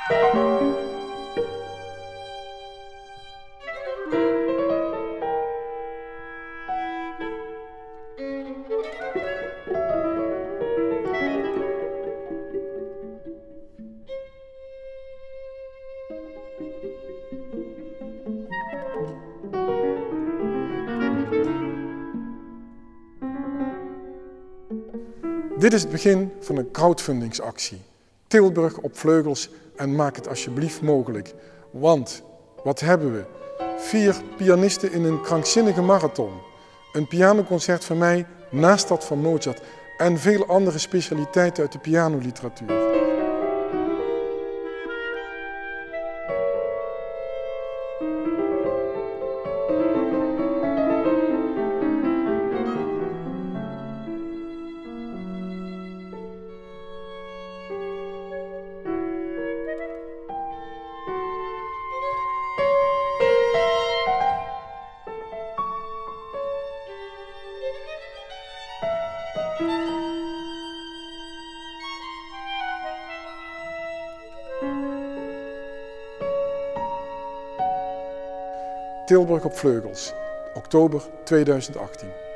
Dit is het begin van een crowdfundingsactie. Tilburg op vleugels en maak het alsjeblieft mogelijk. Want, wat hebben we? 4 pianisten in een krankzinnige marathon. Een pianoconcert van mij naast dat van Mozart. En veel andere specialiteiten uit de pianoliteratuur. Tilburg op vleugels, oktober 2018.